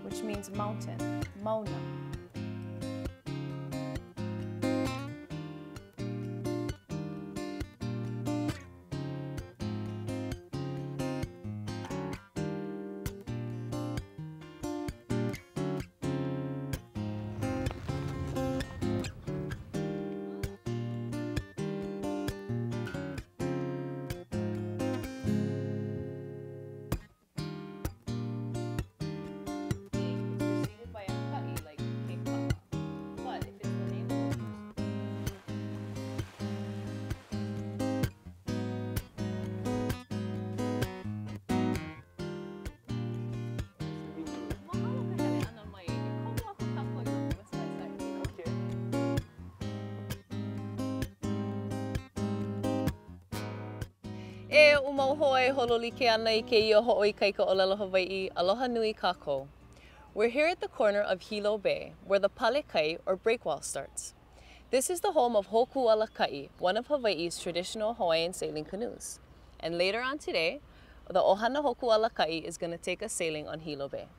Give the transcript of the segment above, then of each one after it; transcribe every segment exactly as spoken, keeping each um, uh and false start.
which means mountain, Mauna. E umauhoe hololike ana I keia ho'oikaika ʻŌlelo Hawaiʻi, aloha nui kākou. We're here at the corner of Hilo Bay, where the pale kai or breakwall starts. This is the home of Hokuala Ka'i, one of Hawaii's traditional Hawaiian sailing canoes. And later on today, the Ohana Hokuala Ka'i is going to take us sailing on Hilo Bay.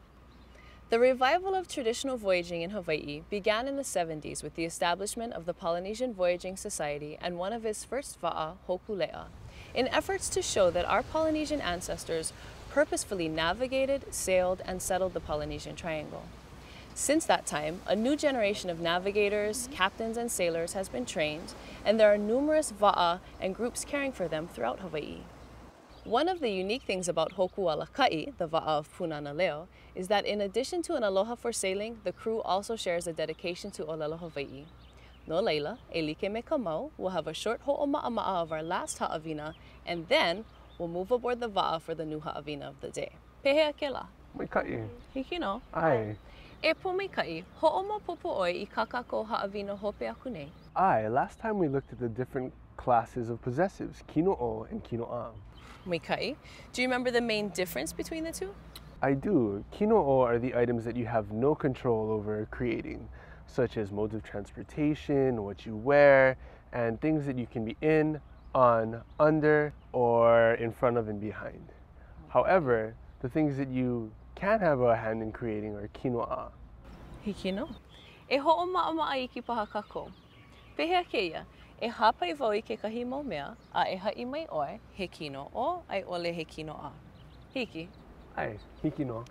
The revival of traditional voyaging in Hawaii began in the seventies with the establishment of the Polynesian Voyaging Society and one of its first va'a, Hokule'a, in efforts to show that our Polynesian ancestors purposefully navigated, sailed, and settled the Polynesian Triangle. Since that time, a new generation of navigators, captains, and sailors has been trained, and there are numerous va'a and groups caring for them throughout Hawaii. One of the unique things about Hokuala Ka'i, the va'a of Punana Leo, is that in addition to an aloha for sailing, the crew also shares a dedication to ʻŌlelo Hawaii. No leila, e like me ka mau, we'll have a short ho'oma'ama'a of our last ha'awina, and then we'll move aboard the va'a for the new ha'awina of the day. Pehea ke la? Maika'i. Hiki no? Ai. E po maika'i, ho'omapopo oi I kakako ha'awina hope aku nei? Ai, last time we looked at the different classes of possessives, kino'o and kino'a. Maika'i, do you remember the main difference between the two? I do. Kino'o are the items that you have no control over creating, such as modes of transportation, what you wear, and things that you can be in, on, under, or in front of and behind. However, the things that you can have a hand in creating are kino'a. Hiki no. E ho'oma'ama'a I ki paha kako. Pehea keia, e hapai wau I kekahi mau mea, a e ha'i mai oe, he kino'o, ai ole he kino'a. Hiki. Ai, hiki no.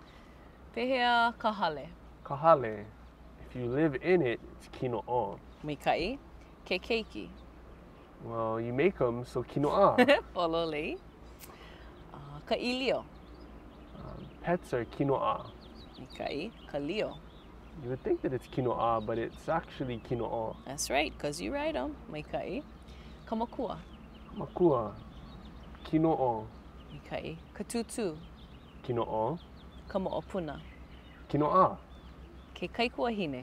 Pehea kahale. Kahale. If you live in it, it's kino'o. Maika'i, ke keiki. Well, you make them, so kino'a. Pololei. Uh, ka ilio. Um, pets are kino'a. Maika'i, ka lio. You would think that it's kino'a, but it's actually kino'o. That's right, because you ride them. Maika'i, ka makua. Makua. Kino'o. Maika'i, ka tutu. Kino'o. Ka mo'opuna. Kino'a. Ke kaikuahine.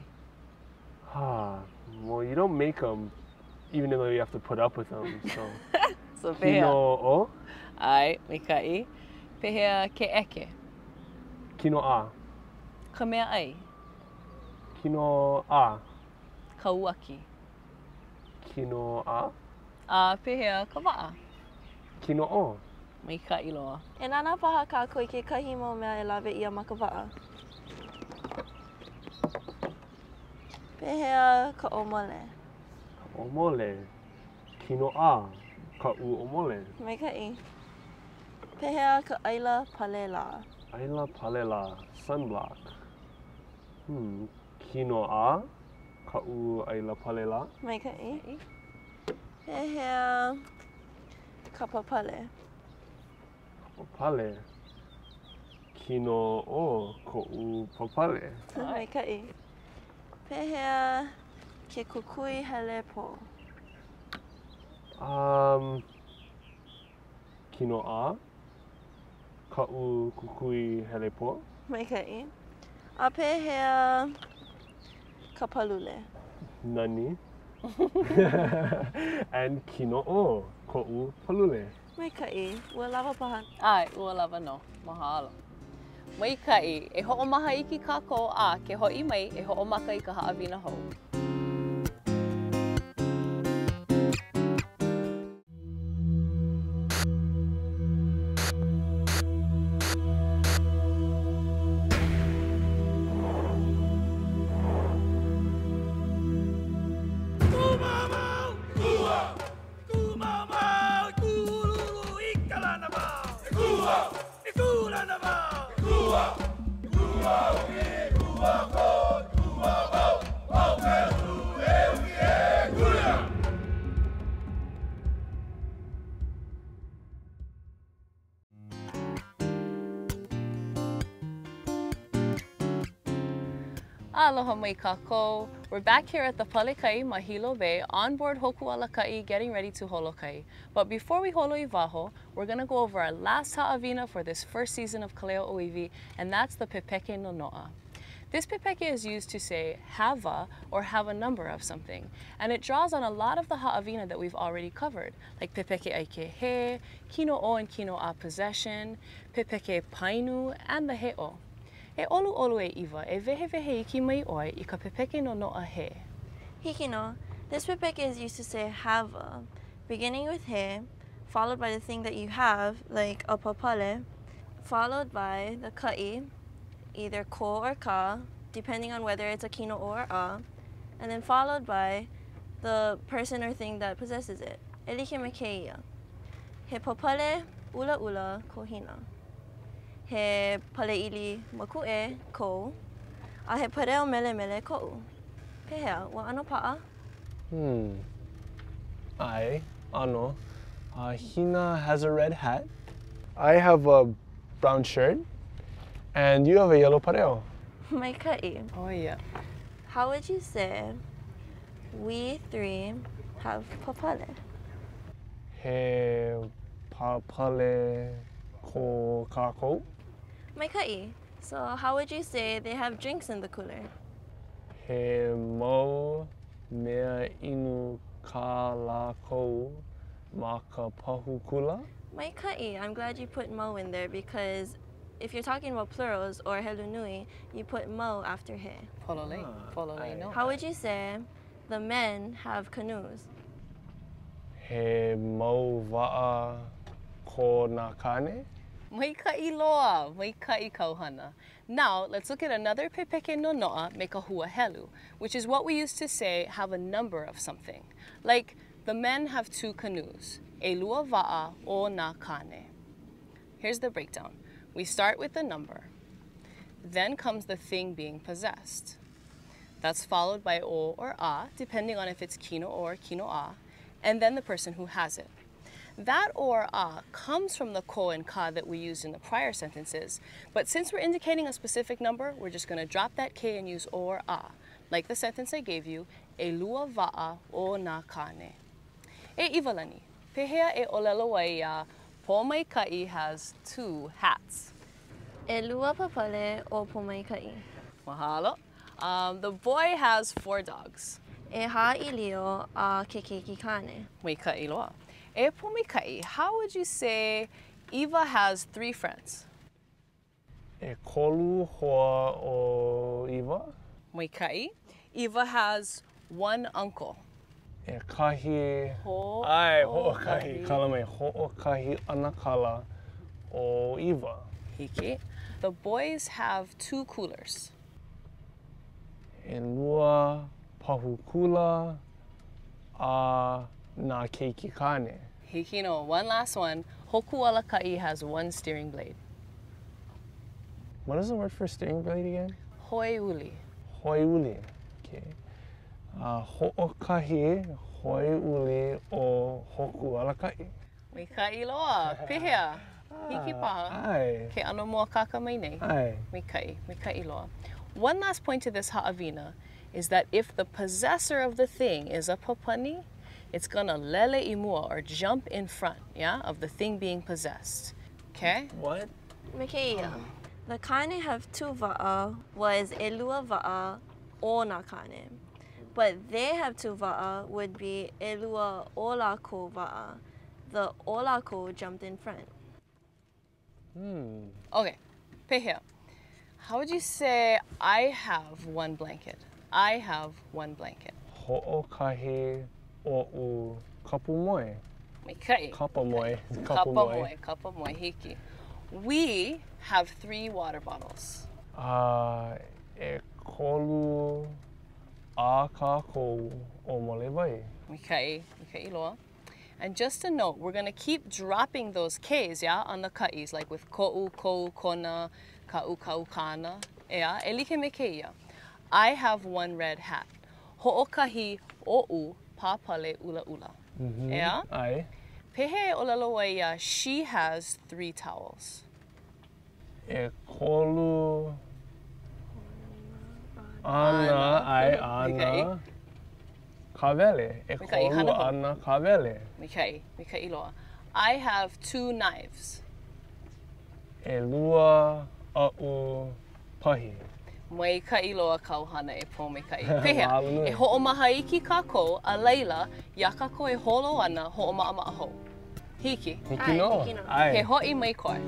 Ah, well, you don't make them, even though you have to put up with them. So, So pehea. kino'o. Ai, maika'i. Pehea ke eke. Kino'a. Ka mea ai. Kino'a. Ka uaki. Kino'a. A pehea ka va'a. Kino'o. Maika'i loa. E nana paha kākou I ke kahi mau mea e lawe ia ma ka va'a. Pehea ka omole. Ka omole. Kino'a. Ka u omole. Maika'i. Pehea ka aila palela. Aila palela. Sunblock. Hmm. Kino'a. Ka u aila palela. Maika'i. Pehea ka papale. Papale. Kino'o ko u papale. Maika'i. Pehea ke kukui hele po. Um, kino'a. Ka u kukui hele po. Maika'i. A pehea ka palule. Nani. And kino'o ko u palule. Maika'i. Ua lava paha. Ai, ua lava no. Mahalo. Maika'i, e ho'omaha I ki kākou a ke ho'i mai e ho'omaka I ka ha'awina hou. Aloha mai kākou. We're back here at the Palekai, Mahilo Bay, on board Hoku Alakai, getting ready to holokai. But before we holo iwaho, we're gonna go over our last ha'awina for this first season of Kaleo Oiwi, and that's the pepeke no no'a. This pepeke is used to say have a or have a number of something, and it draws on a lot of the ha'awina that we've already covered, like pepeke aike he, kino o and kino a possession, pepeke painu, and the he'o. E olu olu e iwa, e vehe vehe iki mai oi I ka pepeke no no'a he. Hiki no, this pepeke is used to say have a, beginning with he, followed by the thing that you have, like a papale, followed by the ka'i, either ko or ka, depending on whether it's a kino or a, and then followed by the person or thing that possesses it. Elike me keia. He papale ula ula ko hina. He paleili maku'e ko, a he pareo mele mele ko. Pehea, wa ano pa'a? Hmm. I, ano. Uh, Hina has a red hat. I have a brown shirt. And you have a yellow pareo. Mai ka'i. Oh yeah. How would you say we three have papale? He papale ko kako. Mai ka'i. So how would you say they have drinks in the cooler? He mo mea inu ka lako ma ka pahu kula. Mai ka'i. I'm glad you put mo in there because if you're talking about plurals or helu nui, you put mo after he. Pololei, pololei no. How would you say the men have canoes? He mo va'a ko na kane. Mai ka'i loa, mai ka'i kauhana. Now, let's look at another pepeke no no'a me ka hua helu, which is what we used to say have a number of something. Like, the men have two canoes, e lua va'a o na kane. Here's the breakdown. We start with the number. Then comes the thing being possessed. That's followed by o or a, depending on if it's kino or kino a, and then the person who has it. That o or a comes from the ko and ka that we used in the prior sentences, but since we're indicating a specific number, we're just going to drop that k and use o or a, like the sentence I gave you, e lua va'a o na kane. E iwalani, pehea e ʻŌlelo ai ia, po mai ka'i has two hats. E lua papale o po mai ka'i. Mahalo. Um, the boy has four dogs. E ha'ilio a ke keiki kane. Mai ka'i loa. E po mai ka'i, how would you say Eva has three friends? E kolu hoa o iwa. Mai ka'i. Eva has one uncle. E kahi. Ho Ai, o ho'o kahi. kahi. Kala mai ho'o kahi anakala o iwa. Hiki. The boys have two coolers. E lua pahukula a na keiki kane. Hiki no, one last one. Hoku Alakai has one steering blade. What is the word for steering blade again? Hoi uli. Hoiuli. Okay. Uh, ho'o kahi hoiuli o hoku alakai. Mai ka'i loa. Pihea. Hiki paha. Ai. Ke ano mua kaka mai nei. Ai. Mai ka'i. Mai ka'i loa. One last point to this ha'awina is that if the possessor of the thing is a papani, it's gonna lele imua or jump in front, yeah, of the thing being possessed. Okay? What? Mekeia. The kane have two va'a was e lua va'a o na kane. But they have two va'a would be e lua o la ko va'a. The o la ko jumped in front. Hmm. Okay. Pehea. How would you say I have one blanket? I have one blanket. Ho'o kahi o'u kapu moe. Mai ka'i. Kapa moe. Kapa moe. Kapa moe. Hiki. We have three water bottles. Uh, e kolu a kako o mole vai. Mai ka'i. Mai ka'i loa. And just a note, we're going to keep dropping those K's, yeah, on the ka'is, like with ko'u, ko'u, kona, ka'u, ka'u, kana. Yeah, e like me keia. I have one red hat. Ho'okahi o'u papale ula ula. Mm-hmm. Yeah? Ai. Pehe ʻŌlelo ai ia, she has three towels. E kolu Ana ai ana kawele. E kolu ana kawele. Mikai, mikai iloa. I have two knives. E lua a'u pahi. Mai ka iloa kauhana e pō me kai. Pehea, e ho'omaha iki kākou, a leila, ia kākou e holo ana ho'oma'a hou. Hiki. Hiki no. Ai. He ho'i mai koe.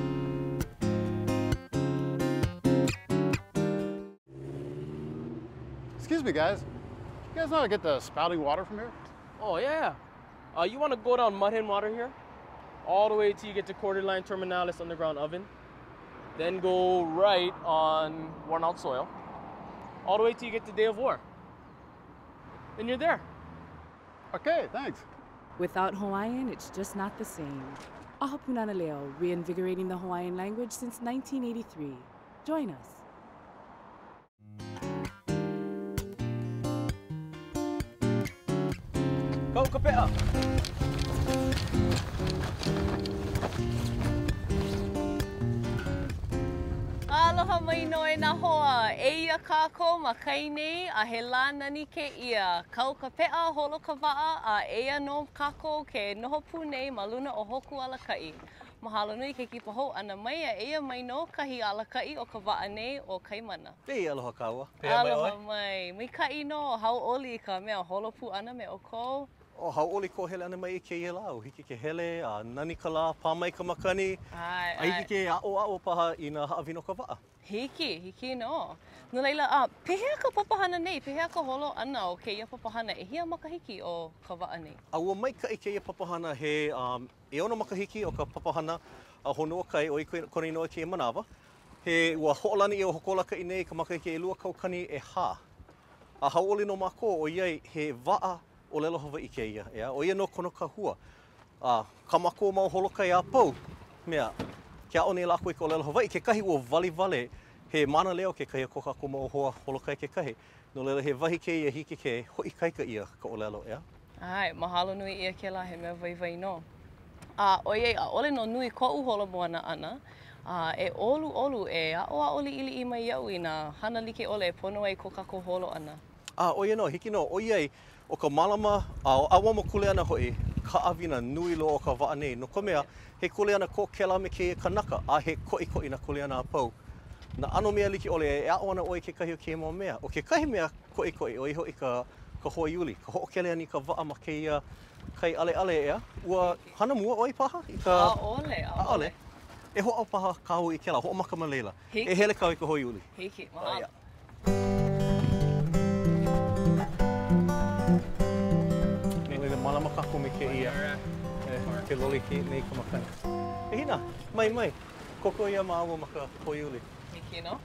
Excuse me, guys. You guys know how to get the spouting water from here? Oh, yeah. Uh, you want to go down Mudhen Water here? All the way till you get to Quarter Line Terminalis Underground Oven. Then go right on Worn Out Soil. All the way till you get to Day of War. Then you're there. Okay, thanks. Without Hawaiian, it's just not the same. Ahapunana Leo, reinvigorating the Hawaiian language since nineteen eighty-three. Join us. Go, kapea! Aloha mai noe nā hoa. E ia kākou ma kai nei a he lā nani ke ia. Kau ka pea holo ka waa a e ia no kākou ke noho pū nei ma luna o hoku alakai. Mahalo nui ke kipa hou ana mai a e ia mai no kahi alakai o ka waa nei o Kaimana. Pei aloha kaua. Aloha mai. Mai kai no hau oli ka mea holo pū ana me o kou. O hau oli ko hele ana mai i ke ia lau. Hiki ke hele, a nani ka la, pāmai ka makani. Ai, ai. A hiki ke a'o a'o paha i nā haawino ka waa. Hiki, hiki no. No leila, a, pehea ka papahana nei, pehea ka holo ana o ke ia papahana, e hia makahiki o ka waa nei? A ua mai ka i ke ia papahana he um, e ono makahiki o ka papahana a honua kai o i kone inoa ke manawa. He ua ho'olani e o hokola ka i nei ka makahiki e lua kaukani e hā. A hau oli no mako o iai he waa o ʻŌlelo Hawaiʻi ke ia, ea? O ia no kono ka hua. Uh, ka mako mau holokai a pau, mea, ke a'o nei lako i ka ʻŌlelo Hawaiʻi, ke kahi ua vali vale, he mana leo ke kahi a ko kako mau hoa holokai ke kahi. No lela he wahi ke ia hiki ke hoi kaika ia ka ʻŌlelo, ea? Ai, mahalo nui ia ke la he mea vai vai no. A uh, o iei, a ole no nui ko'u holo moana ana, uh, e olu olu e a'o a oli ili i mai iau i nā hana like ole e pono ai ko kako holo ana. A, o ia no, hiki no, o iei, o ka malama, a, a wama kule ana hoi, ka awina nui lo o ka waa nei. No ka mea, he kule ana ko kela me ke kanaka, a he koi koi na kule ana a pau. Na ano mea like ole e a'o ana oi ke kahi o ke mo mea. O ke kahi mea koi koi, o i hoi ka, ka hoiuli, ka ho'okele ani ka waa ma ke ia kai ale ale ea. Ua hana mua oi paha? I ka... A ole, a ole. E ho'o paha kāu i kela, ho'o maka ma leila. Hiki. E hele kau i ka hoiuli. Hiki, mahalo. Malama kako me ke ia, e, ke loli ki nei ka makani. E hina, mai mai, koko ia maawa ma ka hoiuli. Hiki no?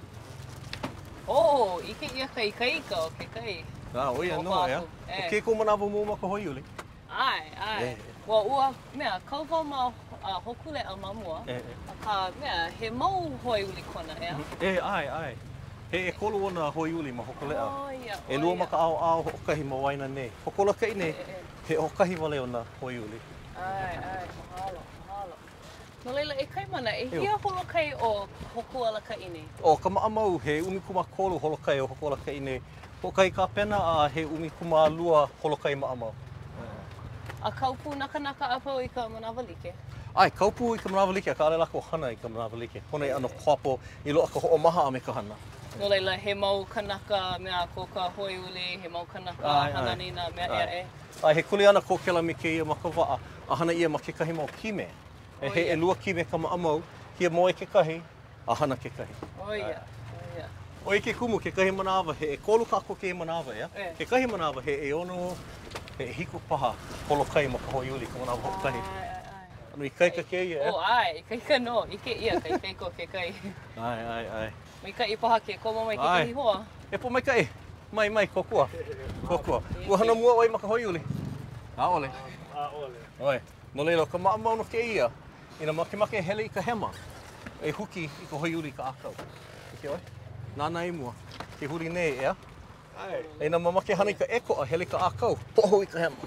Oh, ike ia kai kaika o ke kai. Ah, o ia no, ea. O ke ko manawa mua ma ka hoiuli. Ai, ai. Wa ua, mea, kau wau ma uh, hokule a mamua, e, e. ka mea, he mau hoiuli kona, ea? E, ai, ai. He e kolo ona hoiuli ma hokolea. Oh, ia, e lua maka ao ao hokahi ma waina nei. Hokola kai nei, he hokahi wale ona hoiuli. Ai, ai, mahalo, mahalo. No leila, e Kaimana, e hia holokai o hoku ala ka ine? O, ka maamau, he umikuma kolu holokai o hoku ala ka ine. Hokai ka pena a he umikuma lua holokai maamau. A kaupu naka naka apau i ka manawa like? Ai, kaupu i ka manawa like, ka ale lako hana i ka manawa like. Honei ano kwapo i loa ka ho'omaha a me ka hana. No leila, he mau kanaka mea ko ka hoiuli, he mau kanaka ai, hanani nā mea ea e? Ai, he kule ana ko kela me ke ia ma ka waa, a hana ia ma ke kahi mau kime. E he e lua kime ka maamau, hia moe ke kahi, a hana ke kahi. O ia, o ia. O i ke kumu, ke kahi manawa, he e kolu kako ke manawa, ia? Ke kahi manawa, he e ono, he e hiku paha holokai ma ka hoiuli, ka manawa hokahi. Anu i kaika ke ia, e? O ai, kaika no, ike ia, kai kaiko ke kai. Ai, ai, ai. Mai kai paha ke komo mai ke kahi hoa. E po mai kai, mai mai, kokua, kokua. Ua hana mua oi ma ka hoiuli. A ole. A ole. Oi, no leilo, ka maamau no ke ia, ina make make hele i ka hema, e huki i ka hoiuli ka akau. Ike oi? Nāna i mua, ke huri nei, ea? Ai. E na mamake hana i ka eko a hele ka akau, poho i ka hema.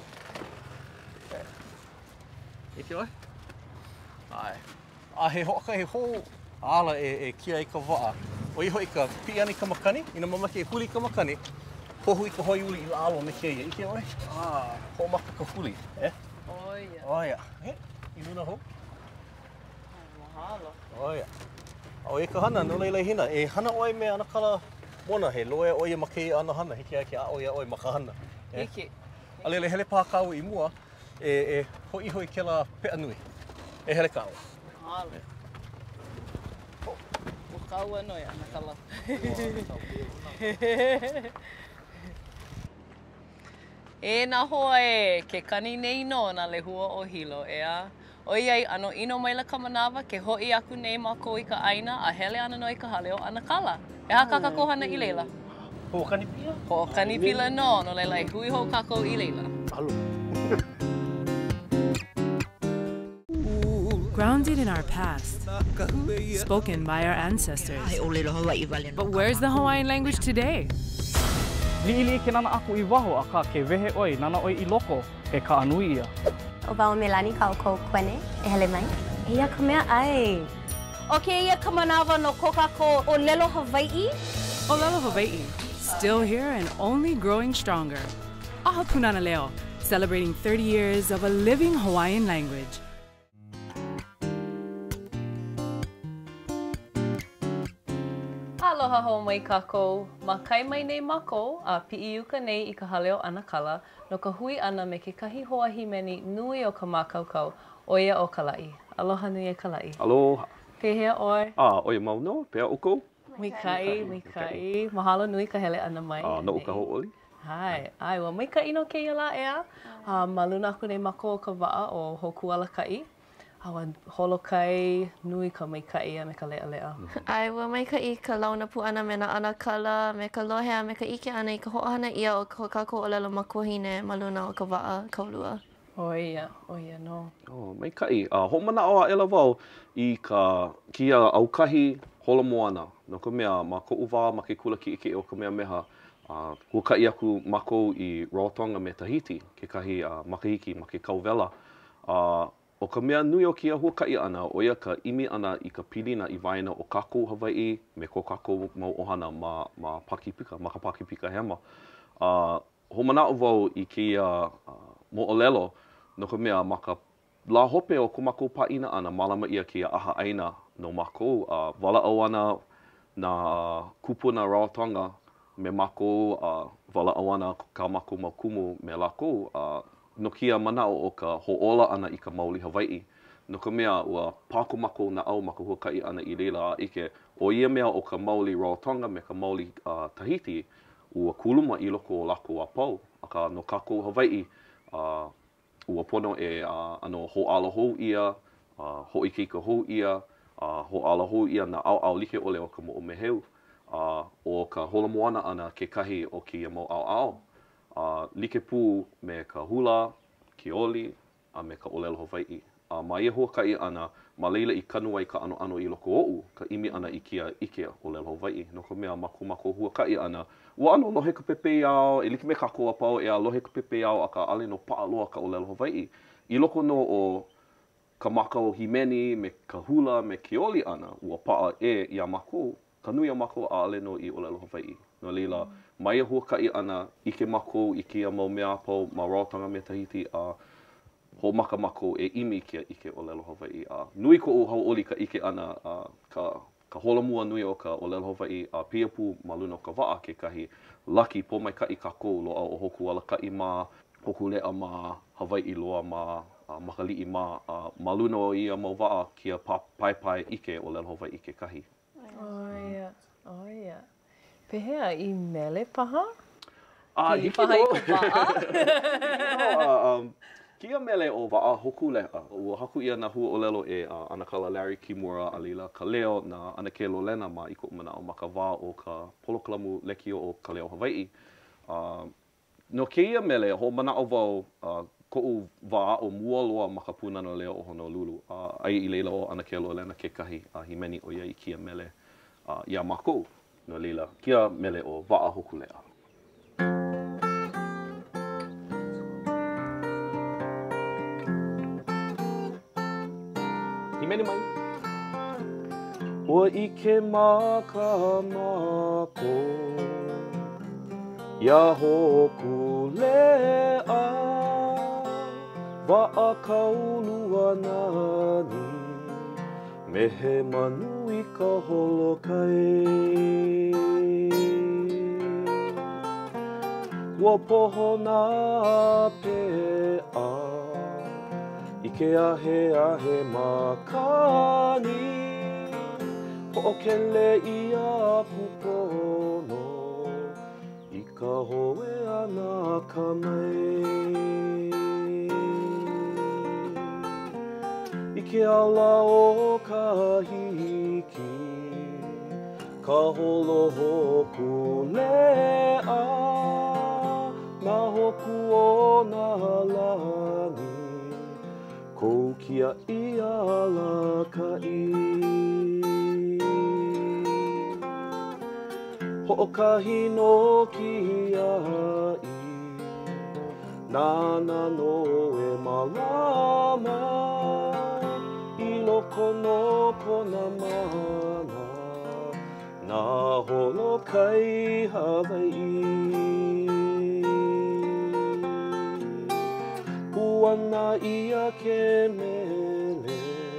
Ike oi? Ai. A he hoka he hou ala e, e kia i ka waa. O O iho i ka pi ani ka makani, ina mamake e huli ka makani, pohu i ka hoi uli i lalo me keia. Ike oi? Ah, ho maka ka huli, eh? Oia. Oia. He, i luna ho? Mahalo. Oia. O e ka hana, no leila hina, e hana oi me ana kala mona he loe oia ma keia ana hana, hiki ai ke a oia oi ma ka hana. Eh? Hiki. A lele hele pā kau i mua, e, e hoi hoi ke la pea nui. E hele kau. Mahalo. O kaua noi ana kala. E nā hoa e, ke kani nei no nā lehua o hilo, ea. Oi ai ano ino maila ka manawa, ke hoi aku nei mākou i ka ʻaina, a hele ana noi ka hale o ana kala. E ha ka kako hana i leila? Ho kani pia? Ho kani pila no, no leila e hui ho kako i leila. Alo. Grounded in our past, spoken by our ancestors. But where's the Hawaiian language today? Liili ke nana aku I waho a ka ke wehe oi, nana oi I loko, e ka anui ia. O wau me lani ka o kou kuene, e hele mai. E ia ka mea ai. O ke ia ka manawa no ko kako ʻŌlelo Hawaiʻi. ʻŌlelo Hawaiʻi, still here and only growing stronger. Aha punana leo, celebrating thirty years of a living Hawaiian language. Aloha ho mai kākou. Ma kai mai nei mākou, a pi'i uka nei I ka hale o ana kala, no ka hui ana me ke kahi hoa himeni nui o ka mākaukau, oia o ka la'i. Aloha nui e ka la'i. Aloha. Pehea oi? Ah, oia mau no, pea uko? Mikai, mikai. Mahalo nui ka hele ana mai. Ah, no uka ho'oli. Hai, ai, wa mai ka ino keia la ea. Uh, ma luna aku nei mākou o ka wa'a o hoku ala ka'i. Awa holokai nui ka mai kai a me ka lea lea. Ai, wa mai ka I ka launa pu ana me na ana kala, me ka lohea, me ka ike ana I ka ho'ohana ia o ka kako ʻŌlelo makuahine ma luna o ka wa'a kaulua. Oia, oia no. Oh, mai kai. Uh, ho mana o a ela wau I ka kia aukahi holomo ana. No ka mea, ma ko'u wā ma ke kula ki ike o ka mea meha, uh, kua kai aku mako I Rarotonga me Tahiti, ke kahi uh, makahiki ma ke kauwela. Uh, O ka mea nui o kia huakai ana, o ia ka imi ana I ka pilina I waena o kākou Hawaiʻi me ko kākou mau ohana ma, ma Pakipika, ma ka Pakipika hema. Uh, ho manao wau I kia uh, mo ʻŌlelo, no ka mea ma ka la hope o ko mākou paʻina ana, malama ia kia aha aina no mākou. Uh, walaʻau ana na uh, kupuna Rarotonga me mākou, uh, walaʻau ana ka mākou mau kumu me lākou, uh, no kia manao o ka hoʻola ana I ka maoli Hawaiʻi. No ka mea ua pāko mako na au ma ka huakai ana I leila a ike. O ia mea o ka maoli Rarotonga me ka maoli uh, Tahiti, ua kuluma I loko o lako a pau. Aka no kākou Hawaiʻi, uh, ua pono e uh, ano hoʻala hou ia, uh, hoʻikeika hou ia, uh, hoʻala hou ia na au au like ole o ka moʻomeheu. Uh, o ka holomoana ana ke kahi o kia mau au au. Uh, like pū me ka hula, ke oli, a me ka ʻŌlelo Hawaiʻi. Uh, ma ia huakai ana, ma leila I kanu ai ka ano ano I loko o'u, ka imi ana I kia ike ʻŌlelo Hawaiʻi. No ka mea mako mako huakai ana, ua ano lohe ka pepe au, e like me kako a pau, e a lohe ka pepe au a ka ale no paaloa ka ʻŌlelo Hawaiʻi. I loko no o ka makau himeni, me ka hula, me ke oli ana, ua paa e ia mako, ka nui a mako a ale no I ʻŌlelo Hawaiʻi. No leila, mm. Mai a huakai ana I ke mako I kia mau mea pau ma Rarotonga me Tahiti a ho maka mako e imi kia ike ʻŌlelo Hawaiʻi. A nui ko o hauʻoli ka ike ana a ka ka holomua nui o ka ʻŌlelo Hawaiʻi a pia pu ma luna o ka waʻa kekahi laki po mai kai kākou loa o hoku ala kai ma hoku leʻa ma Hawaiʻi loa ma a makaliʻi ma a ma luna o ia mau waʻa kia pa, pai pai ike ʻŌlelo Hawaiʻi kekahi. Oia, oia. Pehea I mele paha? Ah, hiki paha I ka waʻa. Kia mele o waʻa hoku leʻa. Ua haku ia na hua ʻŌlelo e uh, ana kala Larry Kimura a leila ka leo na ana ke lolena ma I koʻu manao ma ka wā o ka polokalamu lekio o ka leo Hawaiʻi. Uh, no keia mele ho manao wau uh, koʻu wā o mua loa ma ka punana leo o Honolulu. Uh, ai I leila o ana ke lolena kekahi a uh, himeni o ia I kia mele uh, ia mākou. No leila, kia mele o waʻa hoku leʻa. Himeni mai. Ua ike maka mako Ia hoku lea Wa'a kaulua nani Mehe manu i ka holokai Ua poho nā pea Ike ahe ahe makani Ho'okele ia pupono I ka hoe ana ka mai I ke ala o ka hiki Ka holo hoku lea Nā hoku o nā lani Kou kia i ala ka i Ho'okahi no ki ai Nāna no e malama I loko no kona mana Nā holo kai Hawaiʻi Puana ia ke mele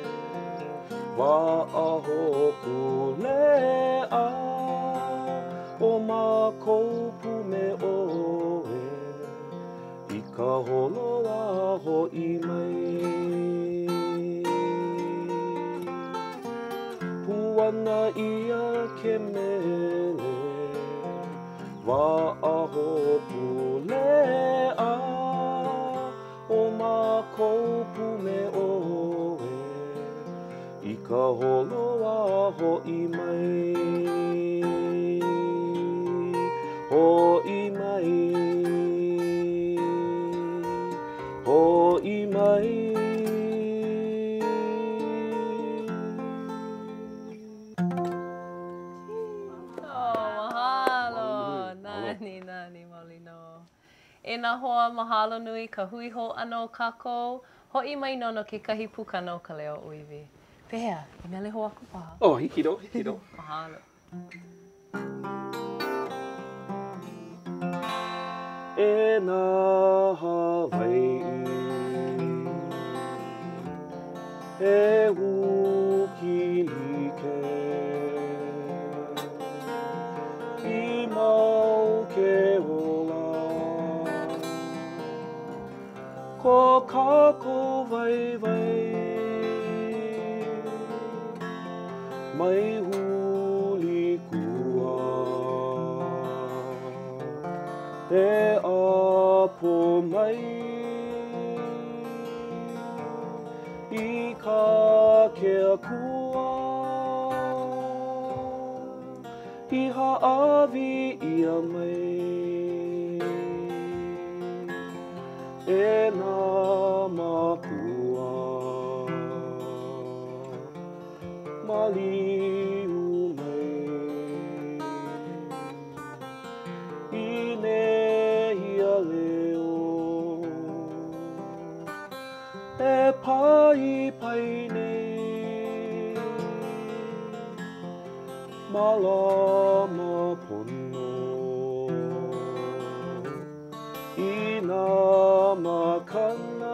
Wa'a hoku lea O mākou pume oe I ka holo a ho'i mai Puana ia ke mele Wa'a hoku lea O mākou pume oe I ka holo a ho'i mai Ho'i mai Ho'i mai Nani, nani, Malino. E nā hoa mahalo nui ka hui ho ano kākou. Ho'i mai nono ke kahi pukana o ka leo uiwi. Pehea, i mele ho aku paha. Oh, hiki do, hiki do. Mahalo. E nā Hawaiʻi E uki like I mau ke ola Ko kākou vai vai Mai huli kua E apo mai I ka kea kua I ha'awi ia mai E nā makua Maliu mai I nehia leo E pai pai nei Malama pono I nā makana